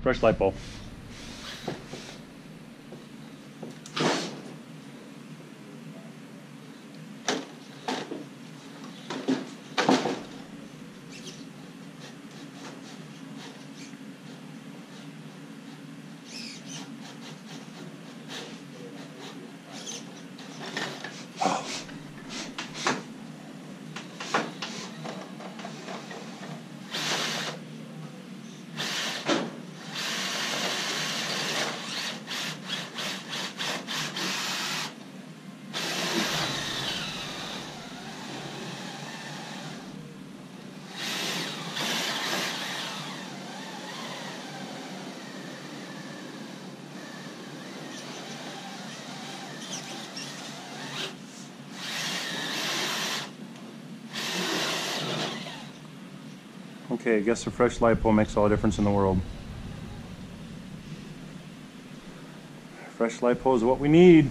Fresh LiPo. Okay, I guess the fresh LiPo makes all the difference in the world. Fresh LiPo is what we need.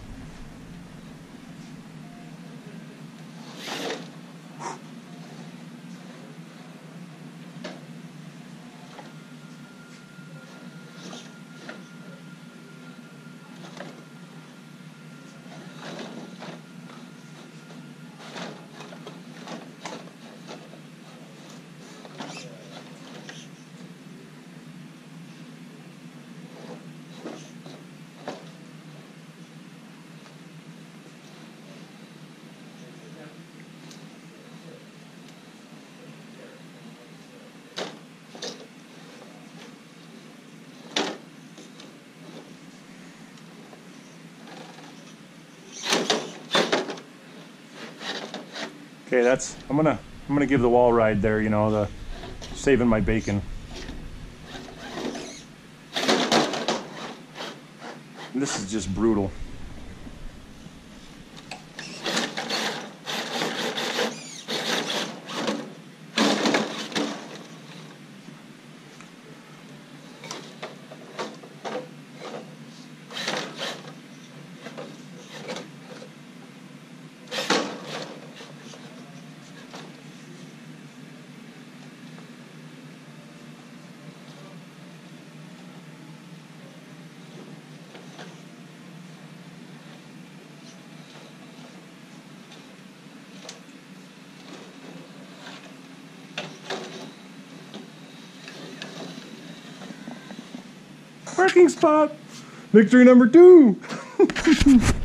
Okay, I'm gonna give the wall ride there, you know, the saving my bacon. And this is just brutal. Parking spot! Victory number 2!